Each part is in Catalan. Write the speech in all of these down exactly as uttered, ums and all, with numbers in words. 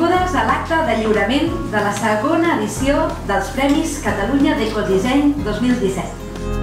Benvingudes a l'acte de lliurament de la segona edició dels Premis Catalunya d'Ecodisseny dos mil disset.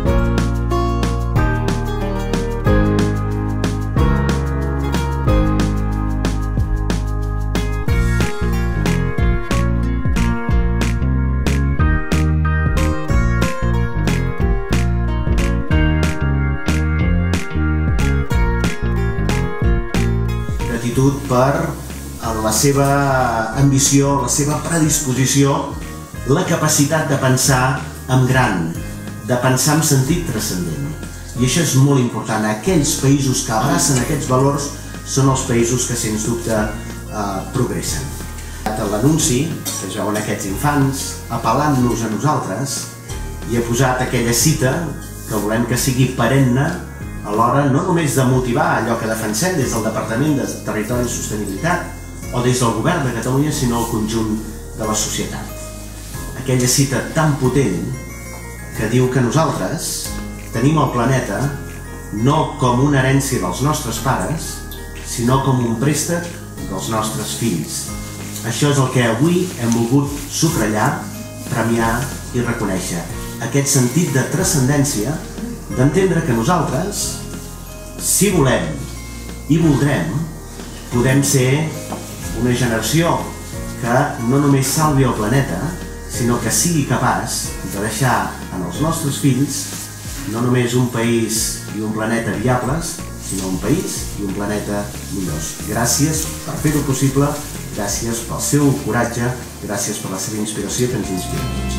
Gratitud per la seva ambició, la seva predisposició, la capacitat de pensar en gran, de pensar en sentit transcendent. I això és molt important. Aquells països que abracen aquests valors són els països que, sens dubte, eh, progressen. L'anunci, que ja veuen aquests infants, apel·lant-nos a nosaltres, i he posat aquella cita que volem que sigui perenne a l'hora no només de motivar allò que defensem des del Departament de Territori i Sostenibilitat o des del Govern de Catalunya, sinó el conjunt de la societat. Aquella cita tan potent que diu que nosaltres tenim el planeta no com una herència dels nostres pares, sinó com un préstec dels nostres fills. Això és el que avui hem volgut subratllar, premiar i reconèixer. Aquest sentit de transcendència, d'entendre que nosaltres, si volem i voldrem, podem ser una generació que no només salvi el planeta, sinó que sigui capaç de deixar en els nostres fills no només un país i un planeta viables, sinó un país i un planeta millors. Gràcies per fer-ho possible, gràcies pel seu coratge, gràcies per la seva inspiració que ens inspira.